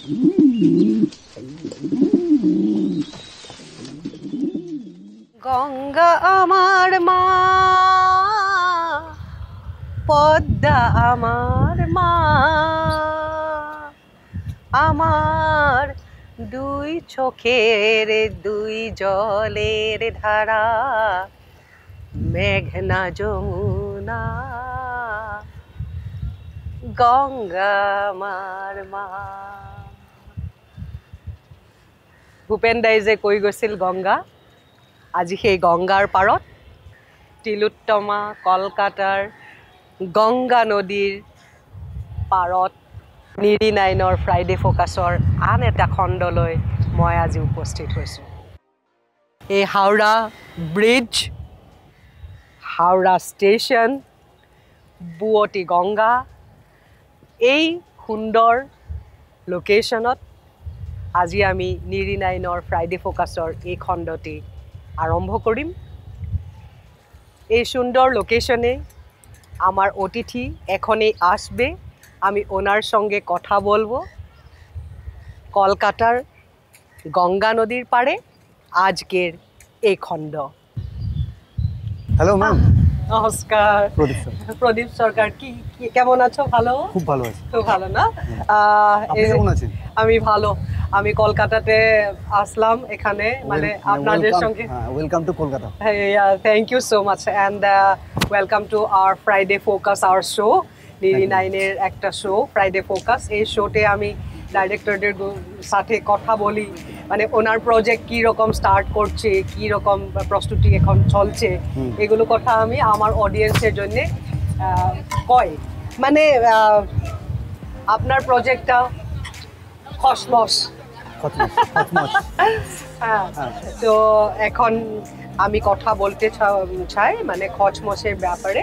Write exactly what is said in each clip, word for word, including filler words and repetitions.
গঙ্গা আমার মা, পদ্মা আমার মা, আমার দুই চোখের দুই জলের ধারা, মেঘনা যমুনা, গঙ্গা আমার মা। ভূপেন দাই যে কৈ গৈছিল গংগা, আজি সেই গংগাৰ পাৰত তিলোত্তমা কলকাতাৰ গংগা নদীৰ পাৰত নিৰি নাইনৰ ফ্ৰাইডে ফ'কাছৰ আন এটা খণ্ডলৈ মই আজি উপস্থিত হৈছোঁ। এই হাওৰা ব্ৰিজ, হাওৰা ষ্টেচন, বুৱতী গংগা, এই সুন্দৰ লোকেশ্যনত আজি আমি নিৰি নাইনৰ ফ্ৰাইডে ফ'কাছৰ এই খণ্ডটি আৰম্ভ কৰিম। এই সুন্দর লোকেশনে আমার অতিথি এখনই আসবে, আমি ওনার সঙ্গে কথা বলবো। কলকাতার গঙ্গা নদীর পাড়ে আজকের এই খণ্ড। Hello ma'am. নমস্কার। প্রদীপ প্রদীপ সরকার, কি কেমন আছো? ভালো? খুব ভালো আছি। খুব ভালো না? আপনি কেমন আছেন? আমি ভালো। আমি কলকাতাতে আসলাম এখানে, মানে আপনাদের সঙ্গে। Welcome to Kolkata. Thank you so much and welcome to our Friday focus, our show, নিরি নাইনের একটা শো ফ্রাইডে ফোকাস। এই শোতে আমি ডাইরেক্টরদের সাথে কথা বলি, মানে ওনার প্রজেক্ট কী রকম স্টার্ট করছে, কী রকম প্রস্তুতি এখন চলছে, এগুলো কথা আমি আমার অডিয়েন্সের জন্যে কয়। মানে আপনার প্রজেক্টটা খসমস, হ্যাঁ। তো এখন আমি কথা বলতে চাই মানে খচমসের ব্যাপারে।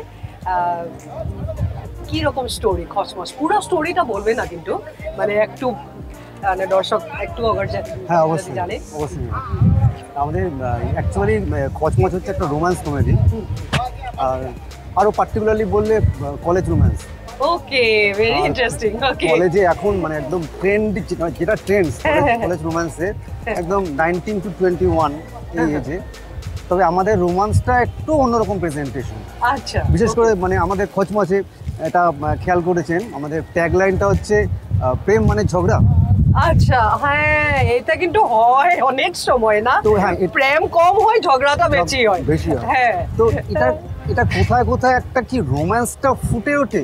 কি রকম স্টোরি খচমস? পুরো স্টোরিটা বলবে না কিন্তু, মানে একটু মানে দর্শক একটু অগর হ্যাঁ অবশ্যই জানে। অবশ্যই আমাদের অ্যাকচুয়ালি খচমস হচ্ছে একটা রোম্যান্স কমেডি, আর আরও পার্টিকুলারলি বললে college romance. Okay, very interesting. Okay, কলেজে এখন মানে একদম ট্রেন্ড, যেটা ট্রেন্ড কলেজ রোম্যান্সে একদম নাইনটিন টু টোয়েন্টি ওয়ান এই এজে। তবে আমাদের রোম্যান্সটা একটু অন্যরকম প্রেজেন্টেশন। আচ্ছা, বিশেষ করে মানে আমাদের খচমসে এটা খেয়াল করেছেন, আমাদের ট্যাগলাইনটা হচ্ছে প্রেম মানে ঝগড়া। আচ্ছা, হ্যাঁ, এটা কিন্তু হয় অনেক সময় না? তো হ্যাঁ, প্রেম কম হয়, ঝগড়াটা বেশি হয়। বেশি হয়, হ্যাঁ। তো এটা এটা কোথায় কোথায় একটা কি রোম্যান্সটা ফুটে ওঠে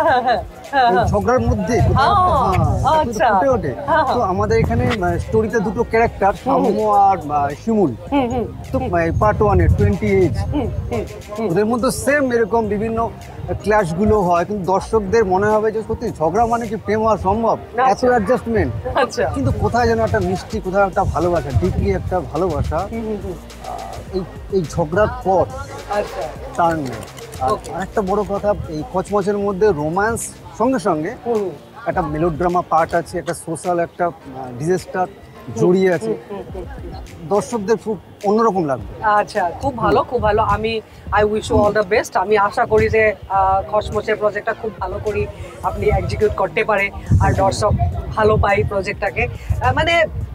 ঝগড়ার মধ্যে, ফুটে ওঠে। তো আমাদের এখানে স্টোরিতে দুটো ক্যারেক্টার, সাম্য আর শিমুল, তো পার্ট ওয়ানে টোয়েন্টি এইজ, ওদের মধ্যে সেম এরকম বিভিন্ন ক্ল্যাশগুলো হয়, কিন্তু দর্শকদের মনে হবে যে সত্যি ঝগড়া মানে কি প্রেম হওয়া সম্ভব, এত অ্যাডজাস্টমেন্ট। কিন্তু কোথায় যেন একটা মিষ্টি, কোথায় একটা ভালোবাসা, ডিপলি একটা ভালোবাসা এই এই ঝগড়ার পর টার্ন নেয়। আর একটা বড় কথা, এই খচমসের মধ্যে রোম্যান্স সঙ্গে সঙ্গে একটা মেলোড্রামা পার্ট আছে, একটা সোশ্যাল একটা ডিজাস্টার জড়িয়ে আছে, দর্শকদের খুব অন্যরকম লাগবে। আচ্ছা, খুব ভালো, খুব ভালো। আমি I wish you all the best. আমি আশা করি যে খচমসের প্রজেক্টটা খুব ভালো করে আপনি এক্সিকিউট করতে পারে আর দর্শক ভালো পাই প্রজেক্টটাকে। মানে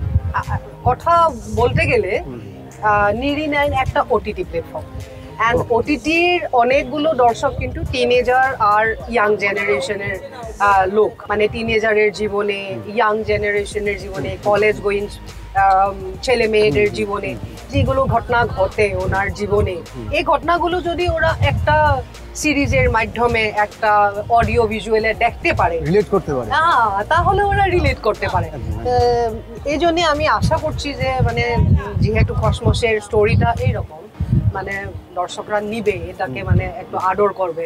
কথা বলতে গেলে নিরি নাইন একটা ওটিটি প্ল্যাটফর্ম, অ্যান্ড ওটিটির অনেকগুলো দর্শক কিন্তু টিনেজার আর ইয়াং জেনারেশনের লোক, মানে টিনেজারের জীবনে, ইয়াং জেনারেশনের জীবনে, কলেজ গোয়িং ছেলে মেয়েদের জীবনে যেগুলো ঘটনা ঘটে ওনার জীবনে, এই ঘটনাগুলো যদি ওরা একটা সিরিজের মাধ্যমে, একটা অডিও ভিজুয়ালে দেখতে পারে, রিলেট করতে পারে, তাহলে ওরা রিলেট করতে পারে। এই জন্যে আমি আশা করছি যে মানে যেহেতু খচমসের স্টোরিটা এইরকম, মানে দর্শকরা নিবে এটাকে, মানে একটু আদর করবে।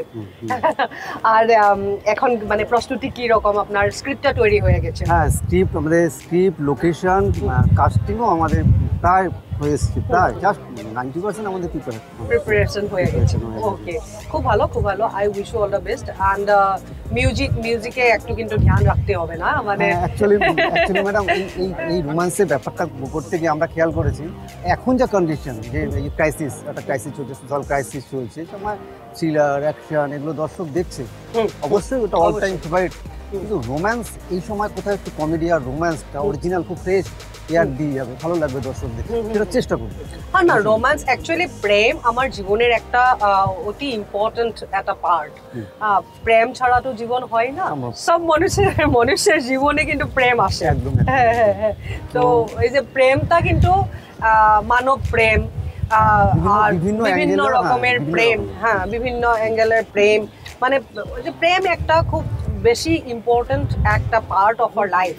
আর এখন মানে প্রস্তুতি কি রকম? আপনার স্ক্রিপ্টটা তৈরি হয়ে গেছে? হ্যাঁ, স্ক্রিপ্ট আমাদের, স্ক্রিপ্ট, লোকেশন, কাস্টিংও আমাদের প্রায় হয়ে এসেছে, প্রায় জাস্ট নাইনটি পার্সেন্ট আমাদের প্রিপারেশন হয়ে গেছে। ওকে, খুব ভালো, খুব ভালো। I wish you all the best. And music, মিউজিকে একটু কিন্তু ধ্যান রাখতে হবে না? মানে অ্যাকচুয়ালি অ্যাকচুয়ালি ম্যাডাম, এই এই রোম্যান্সের ব্যাপারটা করতে গিয়ে আমরা খেয়াল করেছি এখন যে কন্ডিশন, যে এই ক্রাইসিস, একটা ক্রাইসিস চলছে, সোশ্যাল ক্রাইসিস চলছে, সময় থ্রিলার অ্যাকশন এগুলো দর্শক দেখছে, হুম, অবশ্যই ওটা অল টাইম অবশ্যই। ফেভারিট। কিন্তু রোম্যান্স এই সময় কোথায় একটু কমেডি আর রোম্যান্সটা অরিজিনাল খুব ফ্রেশ এয়ার দিয়ে যাবে, ভালো লাগবে দর্শকদের, সেটা চেষ্টা করবে। হ্যাঁ না, রোম্যান্স অ্যাকচুয়ালি প্রেম আমার জীবনের একটা আহ, অতি ইম্পর্টেন্ট একটা পার্ট। প্রেম ছাড়া তো জীবন হয় না, সম্ভব। সব মানুষের মানুষের জীবনে কিন্তু প্রেম আসে। একদম, একদম। হ্যাঁ হ্যাঁ হ্যাঁ। তো এই যে প্রেমটা কিন্তু আহ, মানব প্রেম আহ, বিভিন্ন- আর বিভিন্ন বিভিন্ন angle-এর, হ্যাঁ, রকমের বিভিন্ন প্রেম, রকমের। হ্যাঁ বিভিন্ন অ্যাঙ্গেলের প্রেম, মানে ওই যে প্রেম একটা খুব বেশি ইম্পর্টেন্ট একটা part of our life.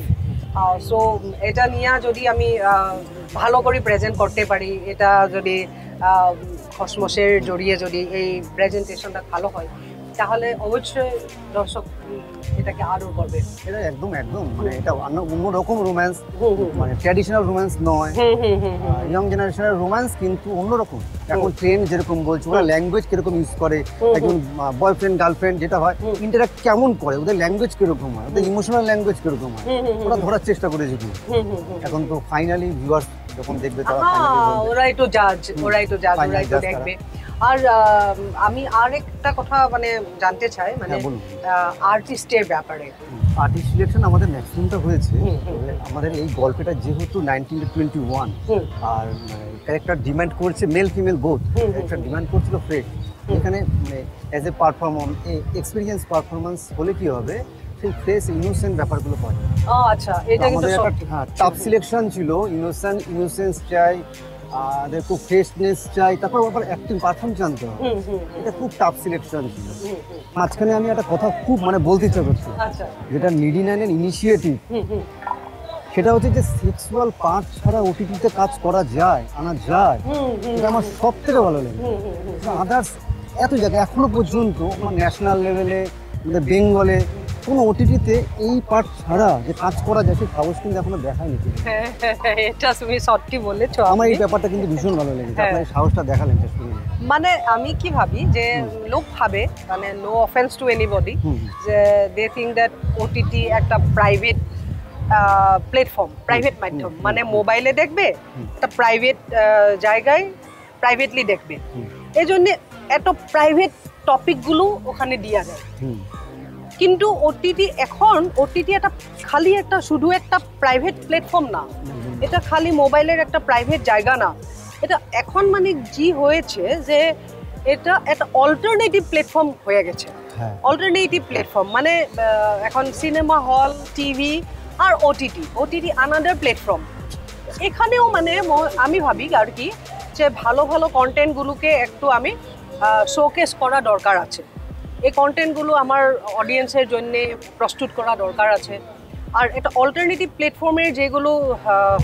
So এটা নিয়ে যদি আমি আহ, ভালো করে প্রেজেন্ট করতে পারি, এটা যদি আহ, কসমসের জড়িয়ে যদি এই প্রেজেন্টেশনটা ভালো হয়, তাহলে অবশ্যই দর্শক উম, এটাকে আদর করবে। এটা একদম একদম মানে এটা অন্য- অন্যরকম রোম্যান্স, হুম, হুম, মানে ট্র্যাডিশনাল রোম্যান্স নয়। হুম হুম হুম হুম। ইয়ং জেনারেশনের রোম্যান্স কিন্তু অন্যরকম। এখন ট্রেন্ড যেরকম বলছে, ওরা ল্যাঙ্গুয়েজ কিরকম ইউজ করে, হুম, একজন বয়ফ্রেন্ড গার্লফ্রেন্ড যেটা হয় হুম। ইন্টারাক্ট কেমন করে, ওদের ল্যাঙ্গুয়েজ কিরকম হয়, ওদের ইমোশনাল ল্যাঙ্গুয়েজ কিরকম হয়, হুম, হুম, হুম, ওরা ধরার চেষ্টা করেছে কিন্তু। হুম, হুম, হুম। এখন তো ফাইনালি ভিউয়ার্স যখন দেখবে তারা হ্যাঁ, ফাইনালি ওরাই তো জাজ, ওরাই তো জাজ, Final ওরাই তো judge দেখবে। আর আহ, আমি আর একটা কথা মানে জানতে চাই, মানে হ্যাঁ, বলুন। আর্টিস্টের ব্যাপারে। আর্টিস্ট সিলেকশন আমাদের ম্যাক্সিমামটা হয়েছে। হুম, হুম। তবে আমাদের এই গল্পটা যেহেতু নাইনটিন টোয়েন্টি ওয়ান হুম। আর ক্যারেক্টার ডিমান্ড করছে male female both, hmm, hmm, character demand করছিল ফ্রেশ। এখানে মানে as a performance experience performance হলে কি হবে, সেই ফ্রেশ ইনোসেন্ট ব্যাপারগুলো পাওয়া যায়। ও আচ্ছা, এটা কিন্তু আমাদের সত্যি। একটা হ্যাঁ টাফ সিলেকশন ছিল, ইনোসেন্ট ইনোসেন্স চাই, আমাদের খুব ফ্রেশনেস চাই, তারপর আবার অ্যাক্টিং পারফর্ম জানতে হবে। হুম, হুম, হুম, এটা খুব টাফ সিলেকশন ছিল। হুম, হুম। মাঝখানে আমি একটা কথা খুব মানে বলতে ইচ্ছা করছি, আচ্ছা। যেটা নিডি নাইনের ইনিশিয়েটিভ, হুম, হুম, সেটা হচ্ছে যে সেক্সুয়াল পার্ট ছাড়া ওটিটিতে কাজ করা যায়, আনা যায়, হুম, হুম, এটা আমার সব থেকে ভালো লাগে। হুম, হুম, হুম। আদার্স এত জায়গায় এখনো পর্যন্ত আমার ন্যাশনাল লেভেলে আমাদের বেঙ্গলে কোনো ওটিটিতে এই পার্ট ছাড়া যে কাজ করা যায় সেই সাহস কিন্তু এখনো দেখায়নি কেউ। হ্যাঁ, হ্যাঁ, হ্যাঁ, এটা তুমি সত্যি বলেছো। আমার এই আপনি। ব্যাপারটা কিন্তু ভীষণ ভালো লেগেছে, হ্যাঁ। আপনার এই সাহসটা দেখালেন শেষ পর্যন্ত। মানে আমি কি ভাবি যে লোক ভাবে, মানে no offence to anybody, hmm. যে দে থিঙ্ক দ্যাট ওটিটি একটা প্রাইভেট প্ল্যাটফর্ম, প্রাইভেট মাধ্যম, মানে মোবাইলে দেখবে একটা প্রাইভেট জায়গায় প্রাইভেটলি দেখবে, হুম। এই জন্য এত প্রাইভেট টপিকগুলো ওখানে দেওয়া যায়। হুম। কিন্তু ওটিটি এখন ওটিটি একটা খালি একটা শুধু একটা প্রাইভেট প্ল্যাটফর্ম না, এটা খালি মোবাইলের একটা প্রাইভেট জায়গা না, এটা এখন মানে জি হয়েছে যে এটা একটা অল্টারনেটিভ প্ল্যাটফর্ম হয়ে গেছে। হ্যাঁ। অল্টারনেটিভ প্ল্যাটফর্ম মানে আহ, এখন সিনেমা হল, টিভি আর ওটিটি, ওটিটি আনাদার প্ল্যাটফর্ম। এখানেও মানে ম- আমি ভাবি আর কি যে ভালো ভালো কন্টেন্টগুলোকে একটু আমি শোকেস করা দরকার আছে, এই কন্টেন্টগুলো আমার অডিয়েন্সের জন্য প্রস্তুত করা দরকার আছে। আর একটা অল্টারনেটিভ প্ল্যাটফর্মের যেগুলো আহ,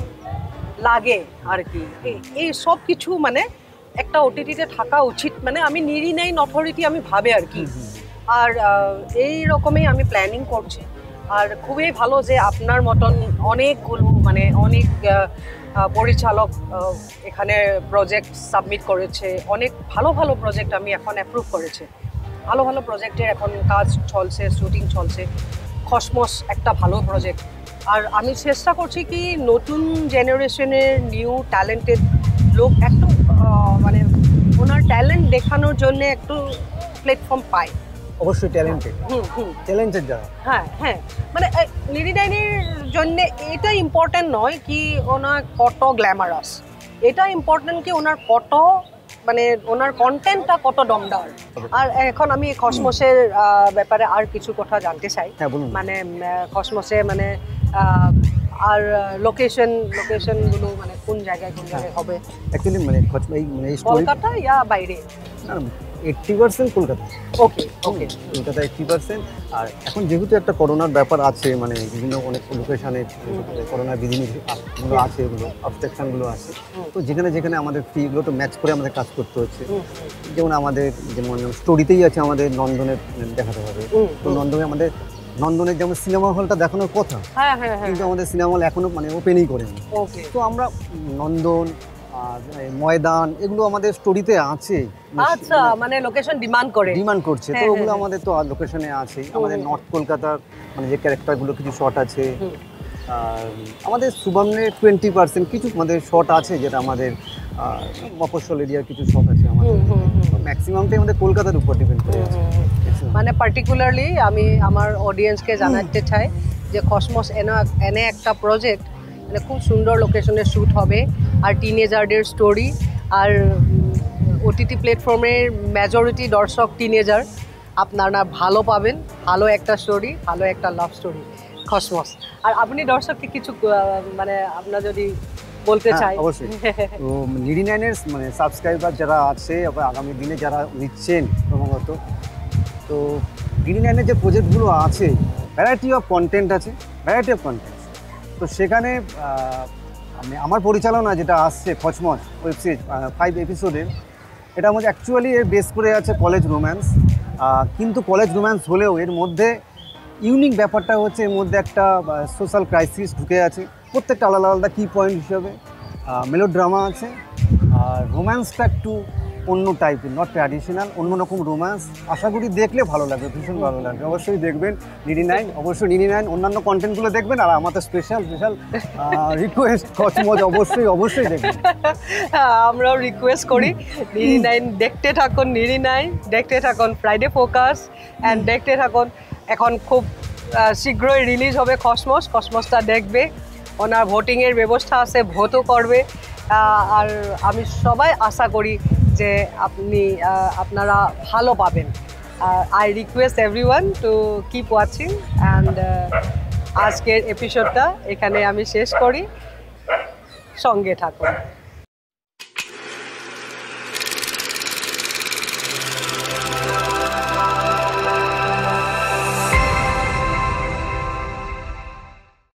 লাগে আর কি, এই- এই সব কিছু মানে একটা ওটিটিতে থাকা উচিত, মানে আমি নিরি নাইন অথরিটি আমি ভাবে আর কি। আর আহ, এই রকমই আমি প্ল্যানিং করছি। আর খুবই ভালো যে আপনার মতন অনেকগুলো মানে অনেক আহ, আহ, পরিচালক আহ, এখানে প্রজেক্ট সাবমিট করেছে, অনেক ভালো ভালো প্রজেক্ট আমি এখন অ্যাপ্রুভ করেছে, ভালো ভালো প্রজেক্টের এখন কাজ চলছে, শুটিং চলছে। কসমস একটা ভালো প্রজেক্ট। আর আমি চেষ্টা করছি কি নতুন জেনারেশনের নিউ ট্যালেন্টেড লোক একটু আহ, মানে ওনার ট্যালেন্ট দেখানোর জন্য একটু প্ল্যাটফর্ম পায়। অবশ্যই ট্যালেন্টেড, হুম হুম ট্যালেন্টেড যারা। হ্যাঁ হ্যাঁ, মানে নিডি নাইনের জন্য এটা ইম্পর্টেন্ট নয় কি ওনার কত গ্ল্যামারাস, এটা ইম্পর্টেন্ট কি ওনার কত মানে ওনার কন্টেন্টটা কত দমদার। আর এখন আমি কসমসের আহ, ব্যাপারে আর কিছু কথা জানতে চাই। হ্যাঁ, বলুন। মানে কসমসে মানে আহ, আর লোকেশন লোকেশনগুলো মানে কোন জায়গায় কোন জায়গায় হবে, অ্যাকচুয়ালি মানে খচ- এই মানে এই স্টোরি কলকাতা ইয়া বাইরে? Eighty percent Kolkata. Okay okay. Kolkata eighty percent. আর এখন যেহেতু একটা করোনার ব্যাপার আছে, মানে বিভিন্ন অনেক লোকেশানে করোনার বিধিনিষেধগুলো আছে, এগুলো অবস্ট্রাকশনগুলো আছে, তো যেখানে যেখানে আমাদের ফিগুলো তো ম্যাচ করে আমাদের কাজ করতে হচ্ছে। যেমন আমাদের যেমন স্টোরিতেই আছে আমাদের নন্দনের দেখাতে হবে, তো নন্দনে আমাদের নন্দনের যেমন সিনেমা হলটা দেখানোর কথা, হ্যাঁ হ্যাঁ হ্যাঁ। কিন্তু আমাদের সিনেমা হল এখনো মানে ওপেনই করেনি। ওকে। তো আমরা নন্দন আর ময়দান এগুলো আমাদের স্টোরিতে আছে, আচ্ছা, মানে লোকেশন ডিমান্ড করে। ডিমান্ড করছে, তো হ্যাঁ, ওগুলো হ্যাঁ, আমাদের তো লোকেশনে আছে। আমাদের হুম। নর্থ কলকাতার মানে যে ক্যারেক্টারগুলো কিছু শট আছে, হুম। আর আমাদের সুবামনের টোয়েন্টি পার্সেন্ট কিছু আমাদের শট আছে, যেটা আমাদের মফস্বল এরিয়ার কিছু শট আছে আমাদের। হুম, হুম, হুম। ম্যাক্সিমামটাই আমাদের কলকাতার উপর ডিপেন্ড করে আছে। মানে পার্টিকুলারলি আমি আমার অডিয়েন্সকে জানাতে চাই যে কসমস এনে এনে একটা প্রজেক্ট মানে খুব সুন্দর লোকেশনে শ্যুট হবে, আর টিনেজারদের স্টোরি, আর ওটিটি প্ল্যাটফর্মের মেজরিটি দর্শক টিনেজার, আপনারা ভালো পাবেন, ভালো একটা স্টোরি, ভালো একটা লাভ স্টোরি কসমস। আর আপনি দর্শককে কিছু আহ, মানে আপনার যদি বলতে হ্যাঁ, চাই। অবশ্যই। তো নিডি নাইনের মানে সাবস্ক্রাইবার যারা আছে আবার আগামী দিনে যারা নিচ্ছেন ক্রমাগত, তো নিডি নাইনের যে প্রজেক্টগুলো আছে ভ্যারাইটি অফ কন্টেন্ট আছে, ভ্যারাইটি অফ কন্টেন্ট। তো সেখানে আহ, আমি আমার পরিচালনা যেটা আসছে কসমস ওয়েব সিরিজ ফাইভ এপিসোডের, এটার মধ্যে অ্যাকচুয়ালি এর বেস করে আছে কলেজ রোম্যান্স, কিন্তু কলেজ রোম্যান্স হলেও এর মধ্যে ইউনিক ব্যাপারটা হচ্ছে এর মধ্যে একটা সোশ্যাল ক্রাইসিস ঢুকে আছে প্রত্যেকটা আলাদা আলাদা কি পয়েন্ট হিসাবে, মেলোড্রামা আছে, আর রোম্যান্সটা একটু অন্য টাইপের, নট ট্র্যাডিশনাল, অন্যরকম রোম্যান্স। আশা করি দেখলে ভালো লাগবে, ভীষণ ভালো লাগবে। অবশ্যই দেখবেন নিডি নাইন, অবশ্যই নিডি নাইন অন্যান্য কন্টেন্টগুলো দেখবেন, আর আমাদের স্পেশাল স্পেশাল রিকোয়েস্ট কসমস অবশ্যই অবশ্যই দেখবেন। হ্যাঁ, আমরাও রিকোয়েস্ট করি নিডি নাইন দেখতে থাকুন, নিডি নাইন দেখতে থাকুন, ফ্রাইডে ফোকাস অ্যান্ড দেখতে থাকুন। এখন খুব আহ, শীঘ্রই রিলিজ হবে কসমস, কসমসটা দেখবে, ওনার ভোটিংয়ের ব্যবস্থা আছে, ভোটও করবে। আহ, আর আমি সবাই আশা করি যে আপনি আহ, আপনারা ভালো পাবেন। I request everyone to keep watching and আজকের এপিসোডটা এখানে আমি শেষ করি, সঙ্গে থাকুন।